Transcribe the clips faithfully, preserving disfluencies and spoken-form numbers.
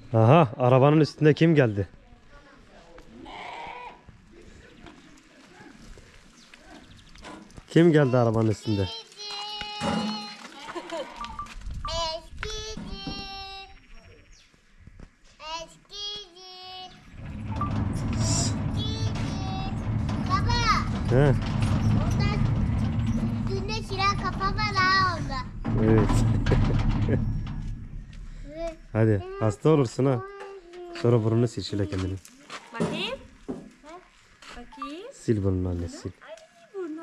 Aha, arabanın üstünde kim geldi? Kim geldi arabanın üstünde? He. Üstünde silah kafa var ha orada. Evet. Hadi hasta olursun ha. Sonra burnunu sil şöyle kendini. Bakayım. Bakayım. Sil burnunu anne sil. Ay burnu.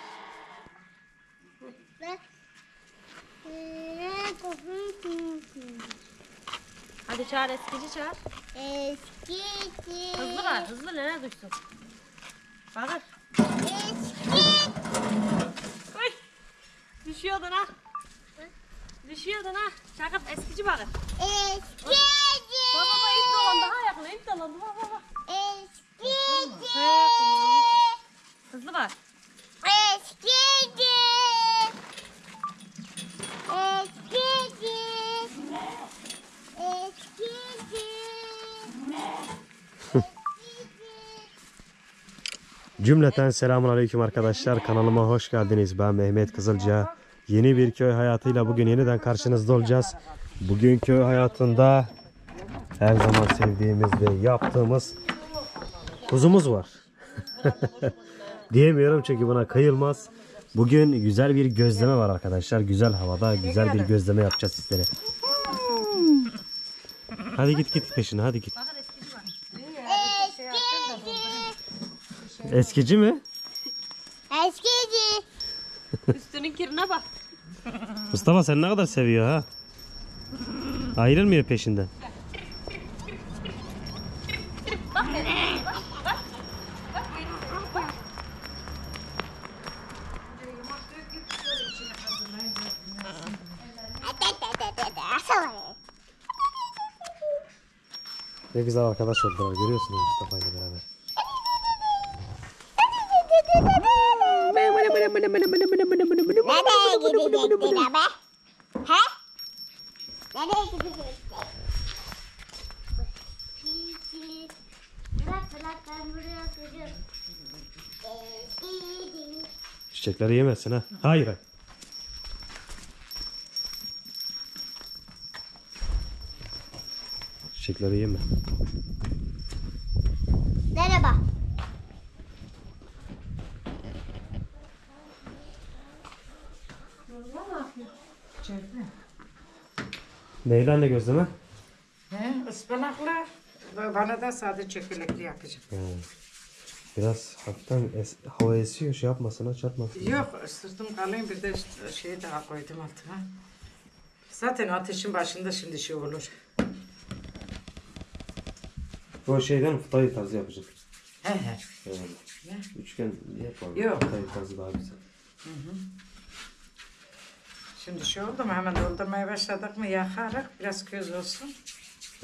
Hadi çağır eskici çağır. Eskici. Hızlı var hızlı nereye düşsün. Bağır. Eski. Oy. Düşüyordun ha. Düşüyordun ha. Çakıp eskici bağır. Eskici. Baba baba ip dolandı ha yakına ip dolandı baba baba. Eskici. Hızlı var. Eskici. Eskici. Eskici. Cümleten selamun aleyküm arkadaşlar. Kanalıma hoş geldiniz. Ben Mehmet Kızılca. Yeni bir köy hayatıyla bugün yeniden karşınızda olacağız. Bugün köy hayatında her zaman sevdiğimiz ve yaptığımız kuzumuz var. Diyemiyorum çünkü buna kıyılmaz. Bugün güzel bir gözleme var arkadaşlar. Güzel havada güzel bir gözleme yapacağız sizlere. Hadi git git peşine hadi git. Eskici mi? Eskici. Üstünün kirine bak. Mustafa sen ne kadar seviyor ha? Ayrılmıyor peşinden. Ne güzel arkadaş oldular görüyorsunuz Mustafa ile beraber. Nereye gidecektin ama? He? Nereye gidecektin? Bırak bırak ben buraya koyacağım. Çiçekleri yemezsin ha. Hayır hayır. Çiçekleri yeme. Merhaba. Neyle anne gözleme? He, ıspanaklı. Bana da sade çökelekli yapacağım. Hmm. Biraz hafiften es hava esiyor şey yapmasın ha çarpmasın. Yok, ısırdım kalın bir de şey daha koydum altına. Zaten ateşin başında şimdi şey olur. O şeyden futayı tarzı yapacağım. He he. Yani. Ne? Üçgen yapalım. Yok. Futayı tarzı daha güzel. Hı hı. Şimdi şey oldu mu hemen doldurmaya başladık mı yakarak biraz köz olsun. Hı.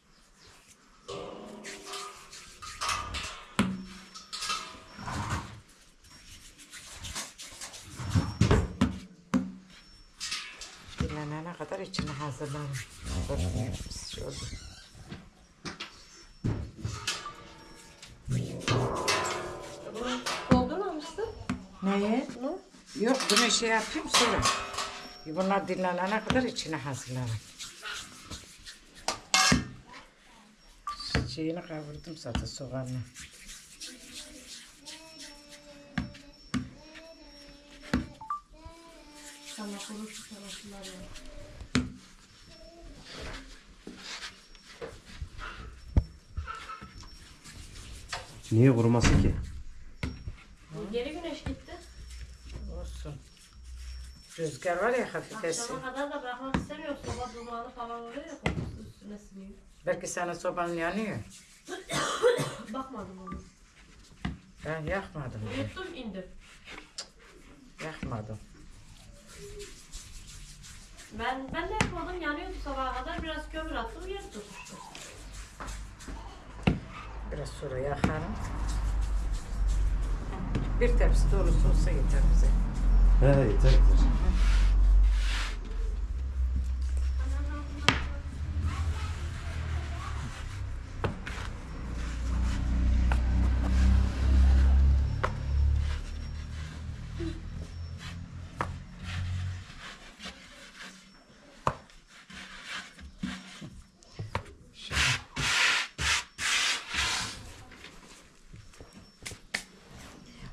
Dinlenene kadar içini hazırlarım. Şey oldu. Doldurmamışsın. Neye? Yok bunu şey yapayım sonra. Bunlar dinlenene kadar içine hazırlarım. Şeyini kavurdum zaten soğanla. Niye kurumasın ki? Geri güneş gitti. Olsun. Rüzgar var ya hafif esiyor. Akşama kadar da bırakmak istemiyorum. Soba dumanı falan oluyor ya kokusu üstüne siniyor. Belki sana sobanın yanıyor. Bakmadım onu. Ben yakmadım. Yuttum indim. Yakmadım. Ben ben de yapmadım yanıyordu sabaha kadar biraz kömür attım yer tutuştu. Biraz sonra yakarım. Bir tepsi dolusu olsa yeter bize. He yeter yeter.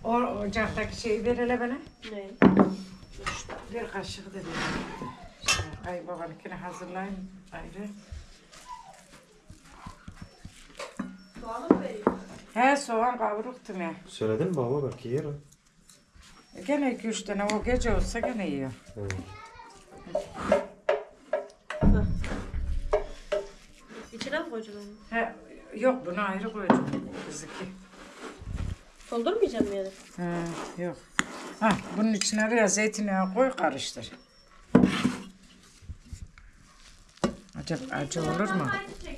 O ocaktaki şeyi ver hele bana. Ne? Bir kaşık da ver. İşte kayınbabanınkini hazırlayın ayrı. Soğanı mı vereyim? He soğan kavruktum ya. Söyledin mi baba belki yer o. E, Gene iki üç tane o gece olsa gene yiyor. Evet. İçine mi koyacağım onu? He, yok bunu ayrı koyacağım. Bizimki. Doldurmayacağım yani. He, yok. Ha, bunun içine biraz zeytinyağı koy karıştır. Acaba acı olur mu?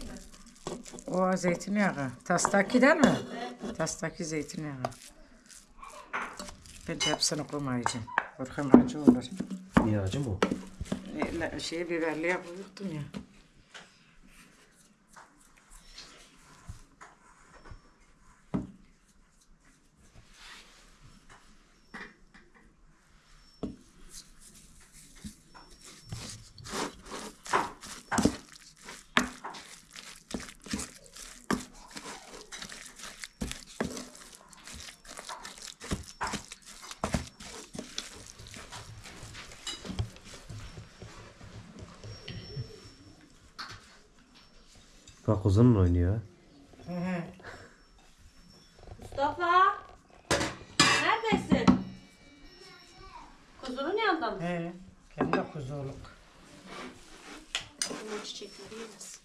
O zeytinyağı. Tastaki değil mi? Evet. Tastaki zeytinyağı. Ben de hepsini koymayacağım. Korkam acı olur. Niye acı mı o? E, Şey biberliğe koyuyordum ya. Bak uzun oynuyor. Hı hı. Mustafa! Neredesin? Kuzunun yanında mı? He, kendi kuzuluk. Bunun çiçekleri yemez.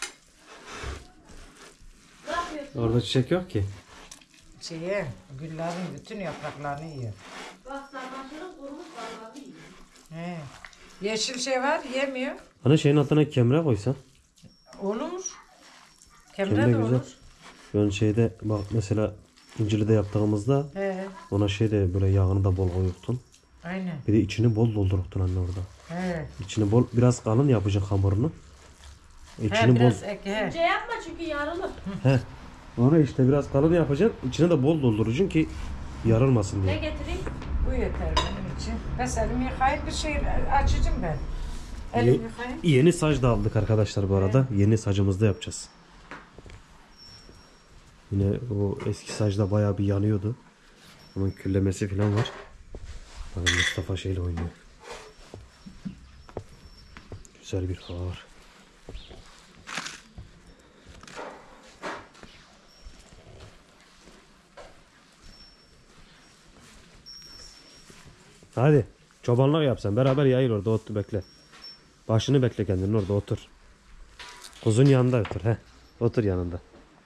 Ne yapıyorsun? Orada çiçek yok ki. Şeye, güllerin bütün yapraklarını yiyor. Bak sarmaşığın kurumuş varlığı yiyor. He. Yeşil şey var, yemiyor. Hani şeyin altına kemre koysan. Olur. Kemre Kemre de güzel. olur. Ben şeyde bak mesela incirde yaptığımızda He, ona şey de böyle yağını da bol koyuyorsun. aynen. Bir de içini bol dolduruyorsun anne orada. He. İçini bol biraz kalın yapacaksın hamurunu. He, İçini bol. biraz ek, he. İnce yapma çünkü yarılır. He. Onu işte biraz kalın yapacaksın. İçine de bol dolduracaksın ki yarılmasın Ne diye. getireyim? Bu yeter benim için. Ben elimi yıkayıp bir şey açacağım ben. Elimi Ye- yıkayıp. yeni saç da aldık arkadaşlar bu arada. Yeni sacımızda yapacağız. Yine o eski sacda bayağı bir yanıyordu. Onun küllemesi falan var. Bakın Mustafa şeyle oynuyor. Güzel bir hava var. Hadi çobanlık yapsan beraber yayıl orada otur bekle. Başını bekle kendini orada otur. Kuzun yanında otur he. Otur yanında.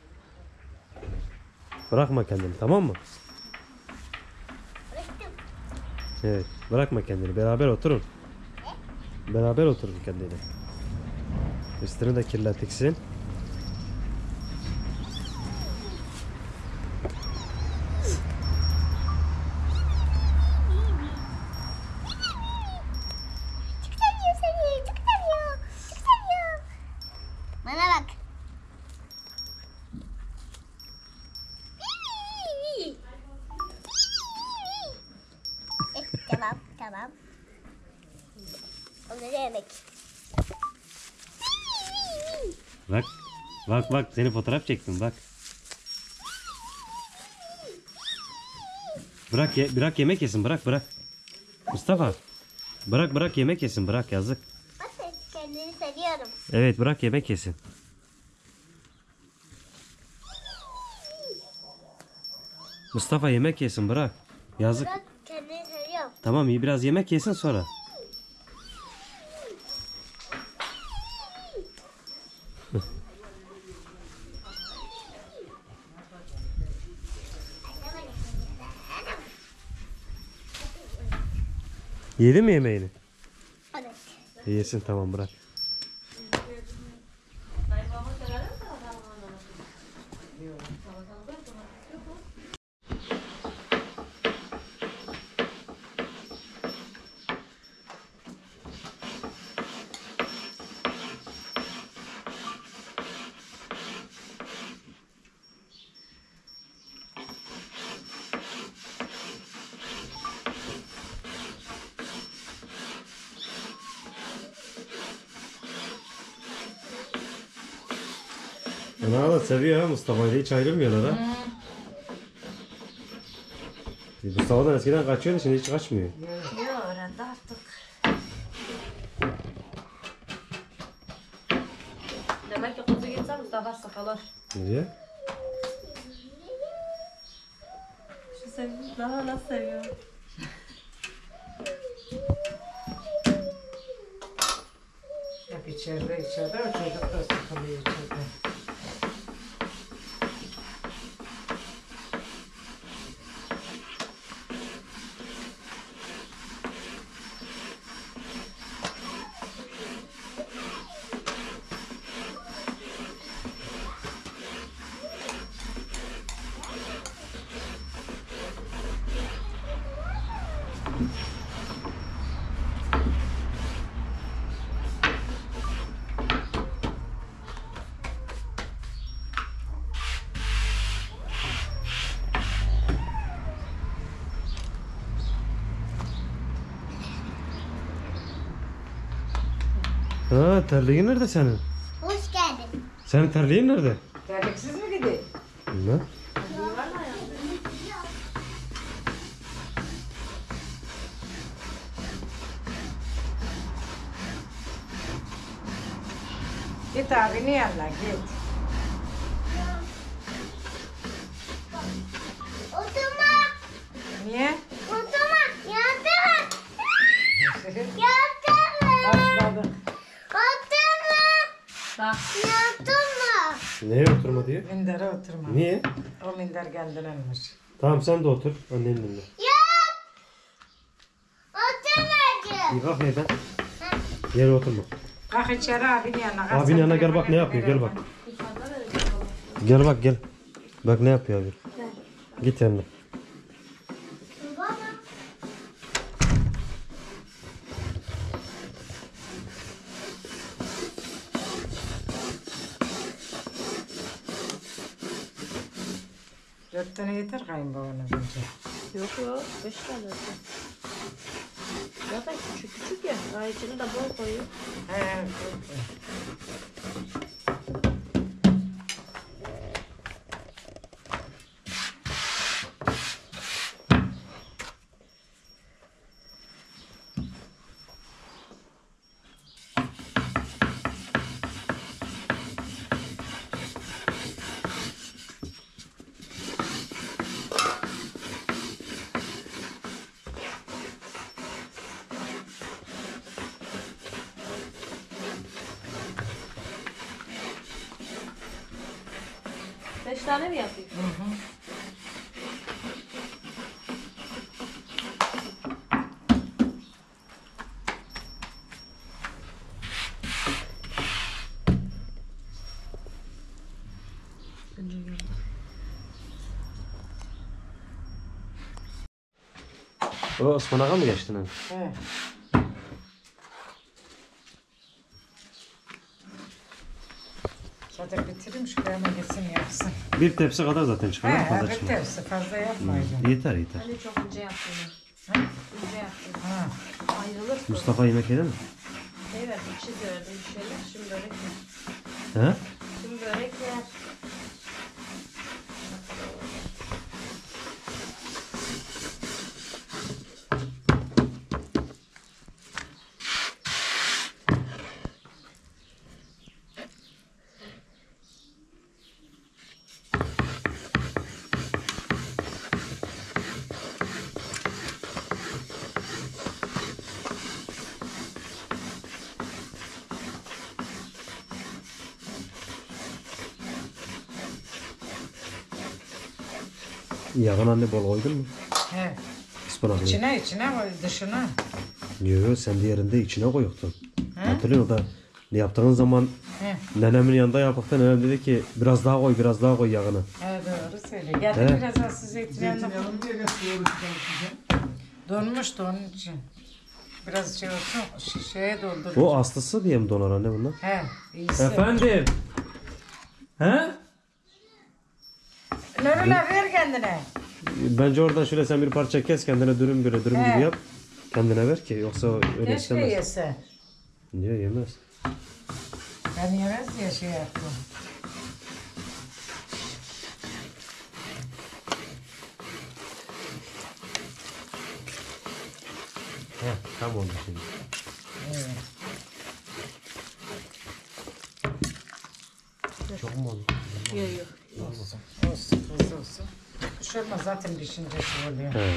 Bırakma kendini tamam mı? Bıraktım. Evet bırakma kendini beraber oturun. Beraber oturun kendini. Üstünü de kirlettiksin. Çok seviyor seni. Çok seviyor. Çok seviyor. Bana bak. Eh, tamam tamam. Onları yemek. Bak. Bak bak seni fotoğraf çektim bak. Bırak ye, bırak yemek yesin bırak bırak. Mustafa. Bırak bırak yemek yesin bırak yazık. Bak sen kendini seviyorum. Evet bırak yemek yesin. Mustafa yemek yesin bırak. Yazık. Bak kendini seviyorum. Tamam iyi biraz yemek yesin sonra. Yedi mi yemeğini? Evet. İyi yesin tamam bırak. Ana da seviyor ha Mustafa'yı hiç ayrılmıyorlar ha. Mustafa'dan eskiden kaçıyordu, şimdi hiç kaçmıyor. Yok öğrendi artık. Demek ki kuzu gitse Mustafa sıkılır. Niye? Şu sevgiyi daha nasıl seviyorum. Hep içeride içeride o çocuk da sıkılıyor içeride. Ha, terliğin nerede senin? Hoş geldin. Senin terliğin nerede? Terliksiz mi gideyim? Ne? Git abinin yanına git. Oturma. Niye? Oturma. Yatırma. Yatırma. Başladık. Oturma. Bak. Yatırma. Neye oturma diyor? Mindere oturma. Niye? O minder kendinenmiş. Tamam sen de otur annenin yanında. Yat. Oturma. İyi kalk yerden. Yere oturma. Kalk içeri abinin yanına. kalk Abinin sen yanına gel telefonu bak ne yapıyor, gel ver bak. bana. Gel bak gel. Bak ne yapıyor abi. Git yanına. Baba. Dört tane yeter kayınbabana bence. Yok yok. Beş tane. Zaten küçük küçük ya. Daha içine de bol koyuyor. He, he, he. Beş tane mi yapayım? O ıspanaka mı geçtin abi? He. Zaten bitireyim şu hemen gitsin yapsın. Bir tepsi kadar zaten çıkar. He, Fazla bir çıkmaz. tepsi fazla yapmayacağım. Yeter yeter. Hani çok ince yaptım. Ha? İnce yaptım. Ha. Ayrılır. Mustafa yemek yedi mi? Şey verdim, çiz verdim bir şeyler. Şimdi börek yer. He? Şimdi börek yer. Yağın anne bol koydun mu? He. Ispanaklı. İçine içine koy dışına. Yok sen diğerinde içine koyuktun. Hatırlıyor musun? O da ne yaptığın zaman He. nenemin yanında yapıkta nenem dedi ki biraz daha koy biraz daha koy yağını. He doğru söylüyor. Getir He. biraz az zeytinyağını. Donmuştu onun için. Biraz şey olsun şişeye doldur. O aslısı diye mi donar anne bunlar? He iyisi. Efendim? He? Nurullah ver kendine. Bence oradan şöyle sen bir parça kes kendine dürüm böyle dürüm He. gibi yap. Kendine ver ki yoksa öyle Keşke istemez. yese. Niye yemez? Ben yemez diye şey yaptım. Tam oldu şimdi. Evet. Çok mu oldu? Yok yok. Olsun. Olsun. Hızlı olsun. Düşürme zaten pişince şey oluyor. He.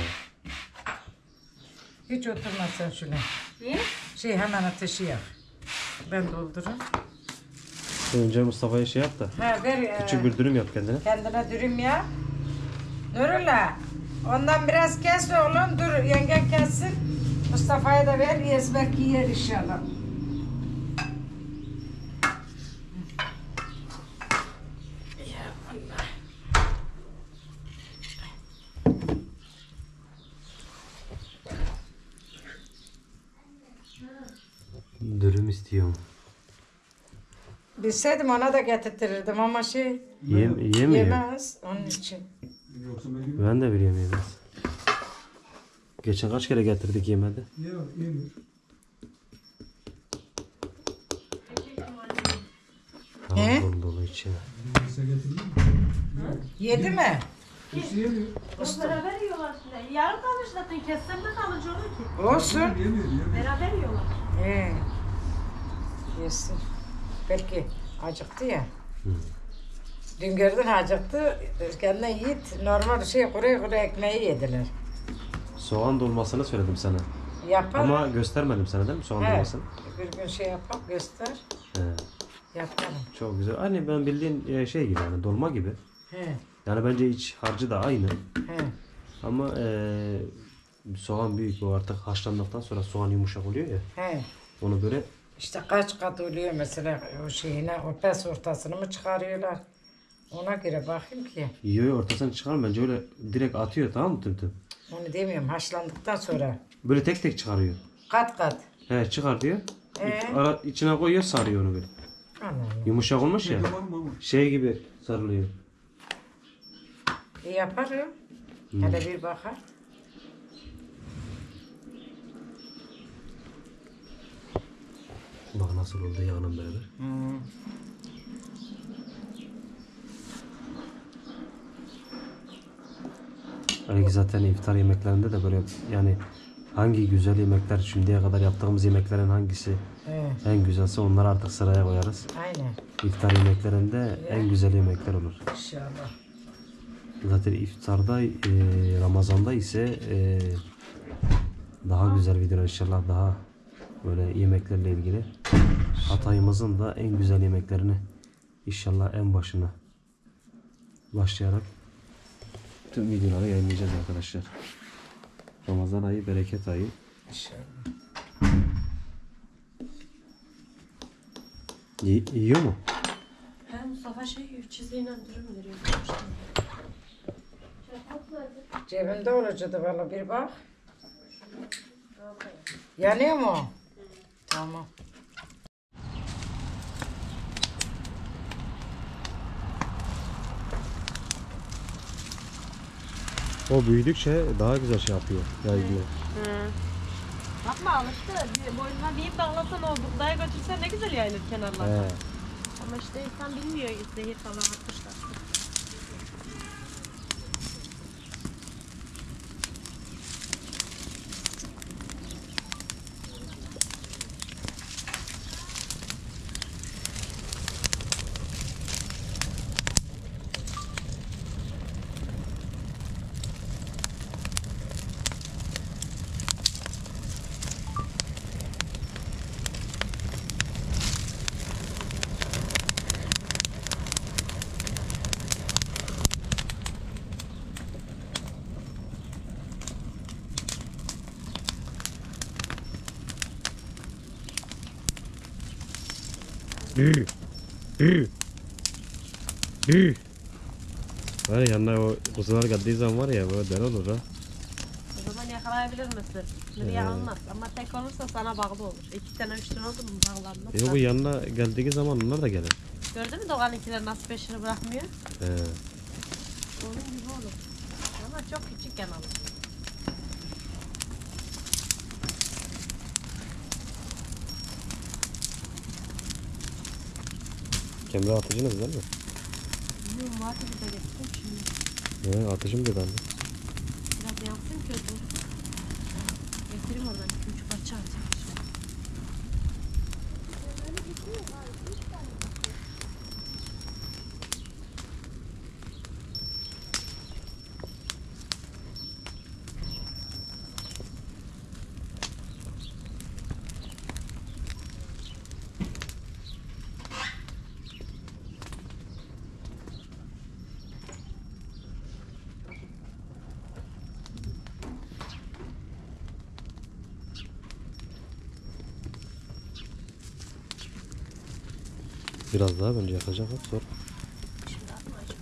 Hiç oturma sen şuna. Niye? Şey hemen ateşi yak. Ben doldururum. Önce Mustafa'ya şey yap da. Ha ver. e, Küçük bir dürüm yap kendine. Kendine dürüm ya. Nurullah. Ondan biraz kes oğlum. Dur yengen kessin. Mustafa'ya da ver. Yes belki yer inşallah. Ya Allah. Dürüm istiyorum. Bilseydim ona da getirtirdim ama şey Yem, yemiyor. yemez onun için. Ben de biliyorum yemez. Geçen kaç kere getirdik yemedi. Yok, yemiyor. He? Dolu dolu içine. Kimse getirmiyor. Yedi mi? Kimse yemiyor. O beraber yiyorlar şimdi. Yarım kalmış zaten. Kessem ne kalıcı olur ki? Olsun. Yemiyor, yemiyor. Beraber yiyorlar. He. Yesin. Belki acıktı ya. Dün gördün acıktı. Kendine yiğit normal şey kuru kuru ekmeği yediler. Soğan dolmasını söyledim sana. Yapar. Ama göstermedim sana değil mi soğan He. dolmasını? Bir gün şey yapar göster. He. Yaparım. Çok güzel. Hani ben bildiğin e, şey gibi yani dolma gibi. He. Yani bence iç harcı da aynı. He. Ama e, soğan büyük, o artık haşlandıktan sonra soğan yumuşak oluyor ya. He. Onu böyle İşte kaç kat oluyor mesela o şeyine, o pes ortasını mı çıkarıyorlar? Ona göre bakayım ki. yiyor ortasını çıkar bence öyle direkt atıyor, tamam mı tüm tüm. Onu demiyorum haşlandıktan sonra. Böyle tek tek çıkarıyor. Kat kat. He, çıkar diyor. Ee? Ara, içine koyuyor, sarıyor onu böyle. Allah Allah. Yumuşak olmuş ya. Tamam mı ama? Şey gibi sarılıyor. E yaparım. Hele bir bakar. Bak nasıl oldu yağının beraber. Hmm. Hani zaten iftar yemeklerinde de böyle yani hangi güzel yemekler şimdiye kadar yaptığımız yemeklerin hangisi He. en güzelse onları artık sıraya koyarız. Aynen. İftar yemeklerinde en güzel yemekler olur. İnşallah. Zaten iftarda, e, Ramazan'da ise e, daha güzel videolar inşallah, daha böyle yemeklerle ilgili. Hatay'ımızın da en güzel yemeklerini inşallah en başına başlayarak tüm videoları yayınlayacağız arkadaşlar. Ramazan ayı, bereket ayı. İnşallah. Y- yiyor mu? He Mustafa şey yiyor. Çizeyle dürüm veriyor. Cebimde olacaktı valla bir bak. Yanıyor mu? Tamam. O büyüdükçe daha güzel şey yapıyor. Yayılıyor. Bakma alıştı. Bir boynuna bir ip bağlasan o buğdaya götürsen ne güzel yayılır kenarlarına. He. Ama işte insan bilmiyor zehir falan atmışlar. Hü. Hü. Hü. Var ya yanına o kuzular geldiği zaman var ya böyle deli olur ha. O zaman yakalayabilir misin? Nereye almaz. Ama tek olursa sana bağlı olur. İki tane üç tane oldu mu bağlanmaz. Yok bu yanına geldiği zaman onlar da gelir. Gördün mü Doğan'ınkiler nasıl peşini bırakmıyor? He. Onun gibi olur. Ama çok küçükken alır. Kemre atıcınız değil mi? Bilmiyorum vardı bir de getirdim şimdi. He, atıcım dedi anne. Biraz yansın kötü. Getireyim oradan iki üç parça. Çay çay. Biraz daha bence yakacak hep zor. Şimdi atma acaba.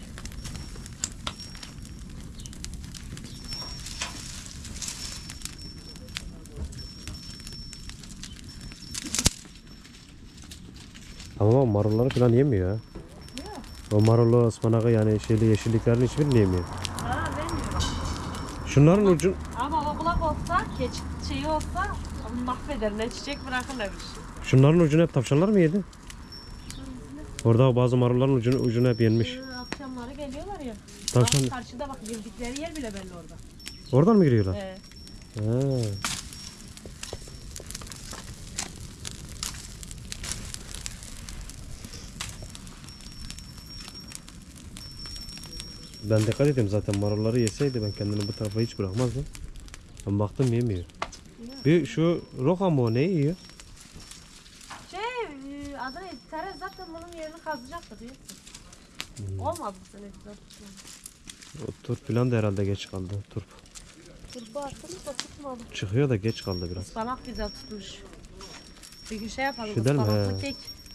Ama marulları falan yemiyor ha. O marulu, ıspanağı yani şeyli yeşilliklerin hiçbirini yemiyor. Ha vermiyorum. Şunların ucun Ama oğlak olsa, keç şeyi olsa mahveder. Ne çiçek bırakır ne bir şey. şunların ucunu hep tavşanlar mı yedi? Orada bazı marulların ucunu, ucunu hep yenmiş. Ee, akşamları geliyorlar ya. Tavşan Bak, karşıda bak girdikleri yer bile belli orada. oradan mı giriyorlar? Ee, He. Ben dikkat ettim zaten marulları yeseydi ben kendini bu tarafa hiç bırakmazdım. Ben baktım yemiyor. Bir şu roka mı o ne yiyor? şey e, adı ne? Teres zaten bunun yerini kazacaktı diyorsun. Olmadı bu sene güzel tutmadı. O turp falan da herhalde geç kaldı. Turp Turbu attınız da tutmadı. çıkıyor da geç kaldı biraz. Ispanak güzel tutmuş. Bir gün şey yapalım. Şu değil mi? ıspanaklı He. kek.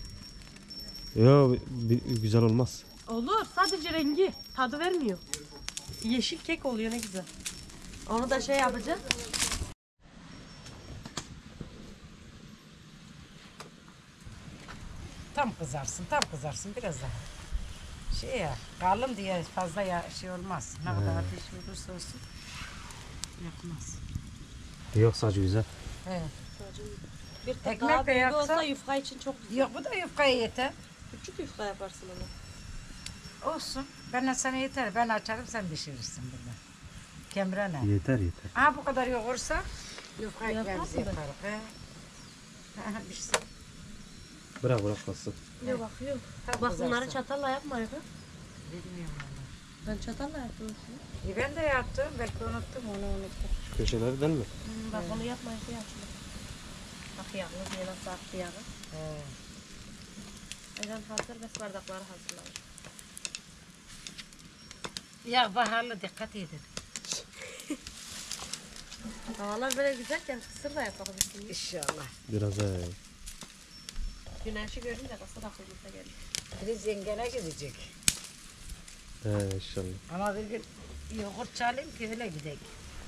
Yo bir- güzel olmaz. Olur. Sadece rengi. Tadı vermiyor. Yeşil kek oluyor ne güzel. Onu da şey yapacağız. Tam kızarsın, tam kızarsın biraz daha. Şey ya, kalın diye fazla ya şey olmaz. Ne kadar ateş olursa olsun yakmaz. Yok sadece güzel. Evet. Bir tık Ekmek daha de büyük yaksa- olsa yufka için çok güzel. Yok bu da yufkaya yeter. Küçük yufka yaparsın onu. Olsun. Ben sana yeter. Ben açarım sen pişirirsin burada. Kemrene. Yeter yeter. Ha bu kadar yoğursa yufka Yaparsın ekmeğimizi da. yaparız. He. Ha, pişsin. Bırak bırak kalsın. Yok bak yok. Tam Bak kızarsın. bunları çatalla yapmayın. Ha? Bilmiyorum valla. Ben çatalla yaptım. E ben de yaptım. Belki unuttum onu unuttum. Şu köşelerden mi? Hmm, bak onu yapmayın. Şey yapma. Bak yağlı diye nasıl aktı yağı. He. Ecem hazır beş bardakları hazırlar. Ya baharlı dikkat edin. Havalar böyle güzelken kısır da yapabilirsiniz. İnşallah. Biraz he. Güneşi görünce kısır aklımıza gelir. Biz yengene gidecek. He inşallah. Ama bir gün yoğurt çalayım ki öyle gidelim.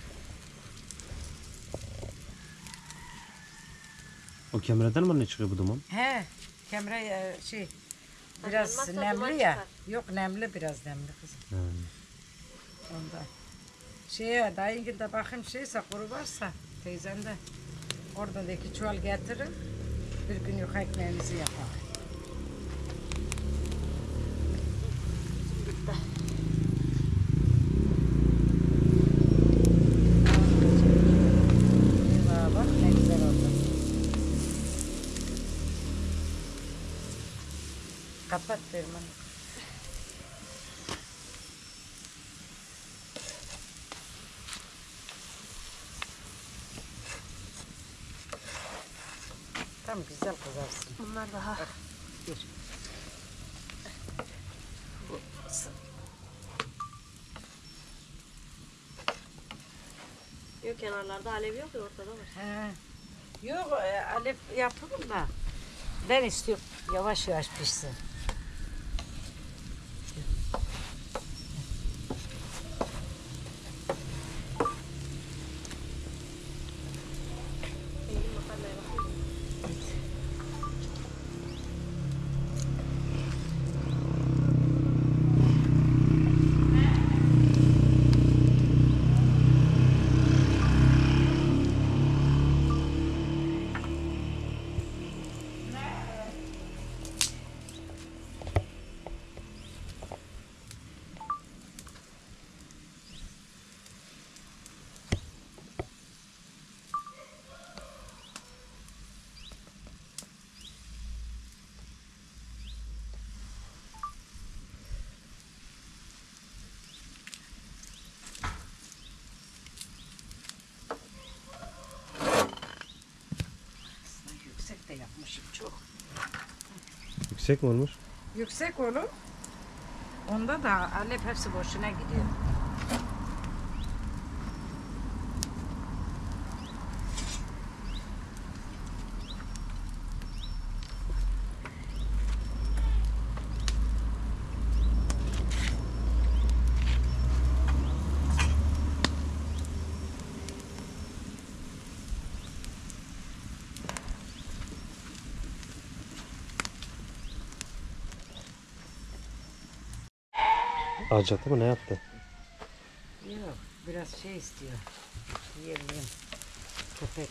O kemerden mi ne çıkıyor bu duman? He. Kemre e, şey biraz Takılmazsa duman nemli ya. çıkar. Yok nemli biraz nemli kızım. He. Ondan. Şeye dayıngilde bakayım şeyse kuru varsa teyzem de oradan da iki çuval getirin. Bir gün yuka ekmeğimizi yapalım. Eyvah, bak ne güzel oldu. Kapat Ferman. Tam güzel kızarsın. Bunlar daha. Bir. Yok kenarlarda alev yok ya ortada var. He. Yok e, Alef yapalım da ben istiyorum yavaş yavaş pişsin. Eğilim makarnaya bakayım. Yüksek mi olmuş? Yüksek olur. Onda da alep hepsi boşuna gidiyor. Acıktı mı ne yaptı? Yok, biraz şey istiyor. Yiyelim. Köpek.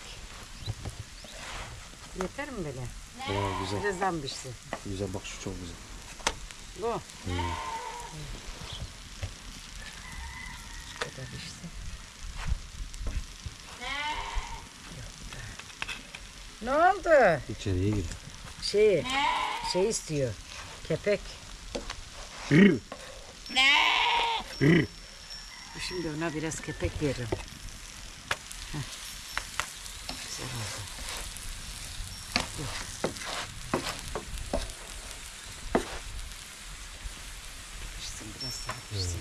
Yeter mi böyle? Ha, güzel. Birazdan pişsin. Güzel bak şu çok güzel. Bu. Şu kadar işte. Ne oldu? İçeriye gir. Şey, şey istiyor. Kepek. Şimdi ona biraz kepek veririm. Heh. Güzel oldu. Yok. Pişsin, biraz daha pişsin.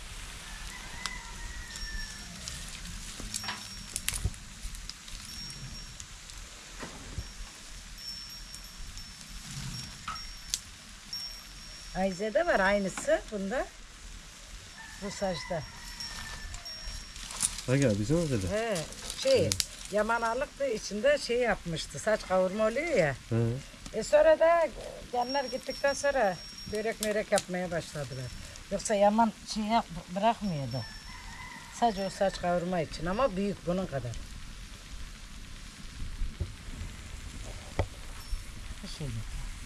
Ayze'de var aynısı bunda. Bu saçta. Ha gel bizim orada da. He, şey, yamanalık da içinde şey yapmıştı. Saç kavurma oluyor ya. Ha. E sonra da genler gittikten sonra börek mörek yapmaya başladılar. Yoksa yaman şey yap, bırakmıyordu. Sadece o saç kavurma için ama büyük bunun kadar. Bir şey yok.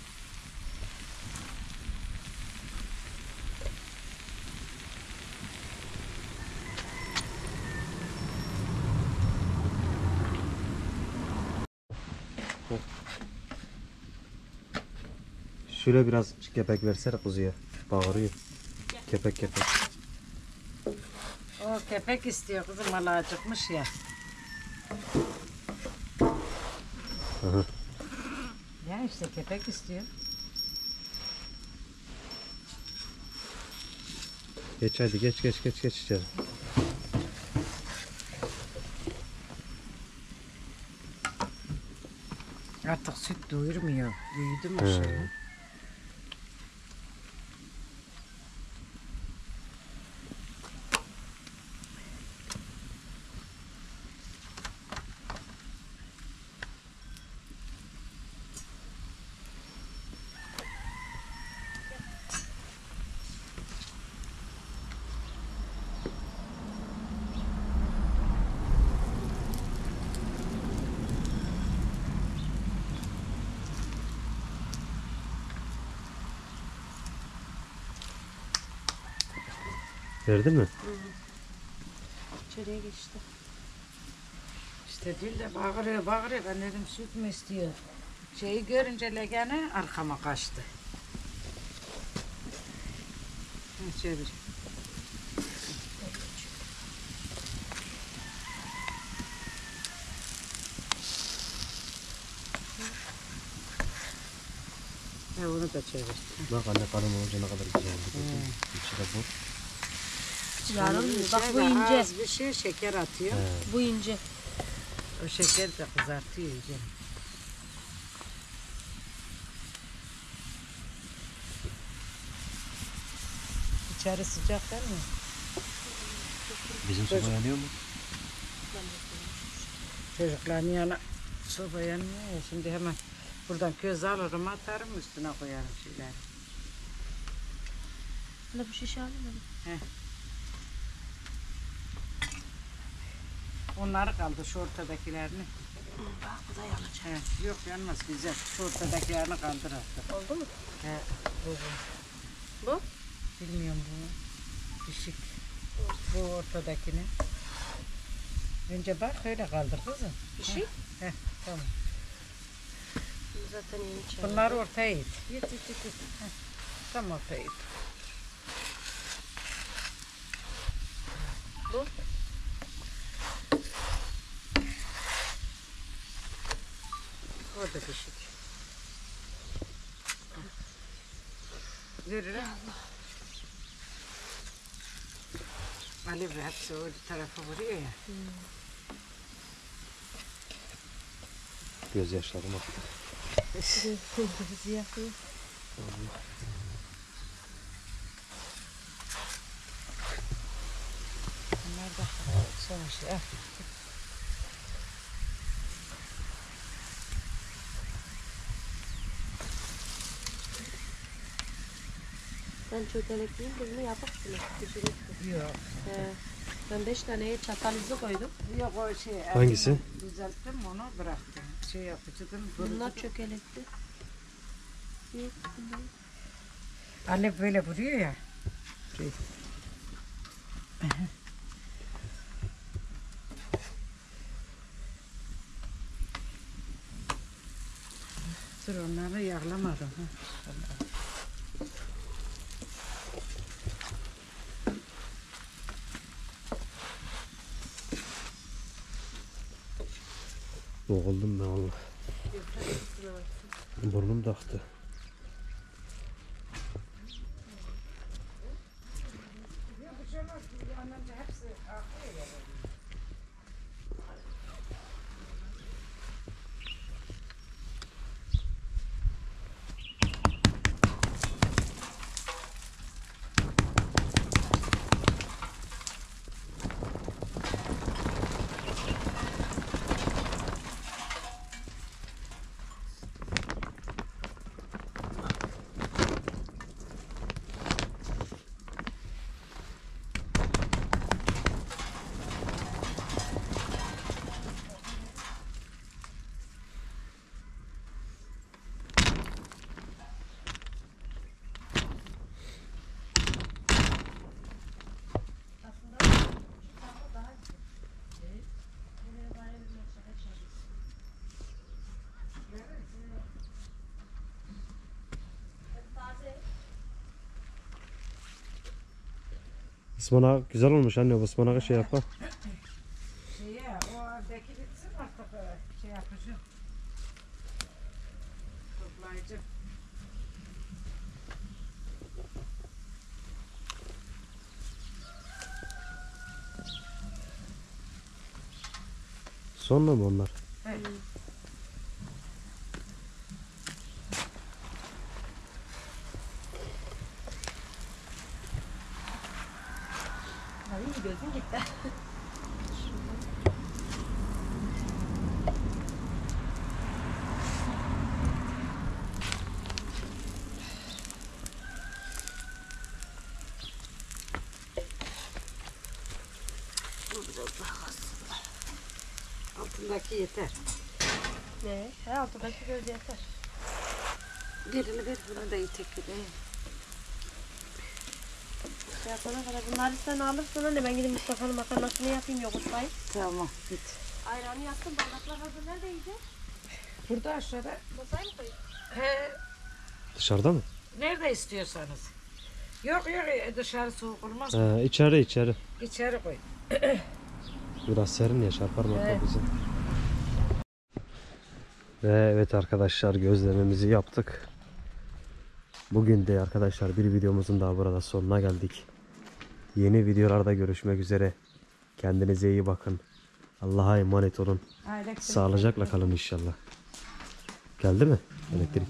Şöyle biraz kepek versene kuzuya. Bağırıyor. Kepek kepek. O kepek istiyor kızım, hala acıkmış ya. Hı. Ya işte kepek istiyor. Geç hadi geç geç geç geç içeri. Artık süt doyurmuyor. Büyüdü mü He. şey? Verdin mi? İçeriye geçti. İşte dil de bağırıyor bağırıyor. Ben dedim süt mü istiyor? Şeyi görünce legene arkama kaçtı. Hı, çevir. Ha, onu da çevir. Bak anne kalın olunca ne kadar güzel oldu. İçi de bu. Yarın mı? Bak bu Şey de ince. Az bir şey şeker atıyor. Bu ince. O şeker de kızartıyor iyice. İçeri sıcak değil mi? Bizim soba yanıyor mu? Çocukların yanına soba yanmıyor ya. Şimdi hemen buradan köz alırım atarım üstüne koyarım şeyler. Hani bu şişe alayım mı? Onları kaldı şu ortadakilerini. Bak bu da yanacak. He, yok yanmaz güzel. Şu ortadakilerini kaldır artık. Oldu mu? He, bu, bu. Bu? Bilmiyorum bunu. Düşük. Bu ortadakini. Önce bak öyle kaldır kızım. Bir şey? He, tamam. Zaten yeni çay. Bunları ortaya it. Yet yet yet. yet. Tam ortaya it. Bu? O da düşük. Veririm. Ali bir hepsi o tarafa vuruyor ya. Gözyaşlarım aktı. Bizi yakıyor. Bunlar da son şey. Ben çökelekliyim de bunu yaparsın. Pişirirsin. Yok. He. Ben beş taneye çatal izi koydum. Yok o şey. Hangisi? elini Düzelttim onu bıraktım. Şey yapıcıdım. Bunlar çökelekli. Bir, Ali böyle vuruyor ya. Şey. Dur onları yağlamadım. Ha. Boğuldum ben valla. Burnum da aktı. Ispanak güzel olmuş anne. Bu ıspanakı şey yapar. Şeye, o evdeki bitsin artık e, şey yapacağım. Toplayacağım. Sonra mı onlar? Evet. Ay gözüm gitti. Altındaki yeter. Ne? He altıdaki göz yeter. Birini ver, bunu da itek gideyim. Şey yapana kadar bunları sen alırsın anne, ben gidip Mustafa'nın makarnasını yapayım yoğurtlayıp. Tamam, git. Ayranı yaptım, bardaklar hazır, nerede yiyeceğiz? Burada aşağıda. Masaya mı koyayım? He, Dışarıda mı? nerede istiyorsanız. Yok yok dışarı soğuk olmaz. Ee, içeri içeri. İçeri koy. Biraz serin ya, çarpar mı Evet. bizi? Ve evet arkadaşlar, gözlememizi yaptık. Bugün de arkadaşlar bir videomuzun daha burada sonuna geldik. Yeni videolarda görüşmek üzere. Kendinize iyi bakın. Allah'a emanet olun. Ha, elektrik- Sağlıcakla kalın inşallah. Geldi mi elektrik?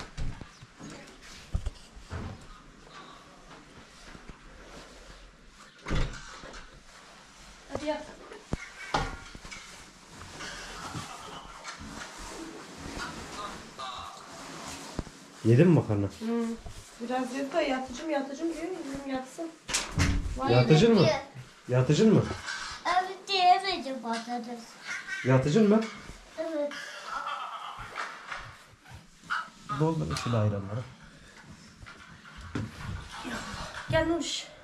Hadi yap. Yedin mi makarna? Biraz yedi da yatıcım yatıcım diyor, dedim yatsın. Yatıcın mı? Yatıcın mı? Evet diyemeyeceğim patates. Yatıcın mı? Evet. Doldur içine ayranları. Gel Nuş.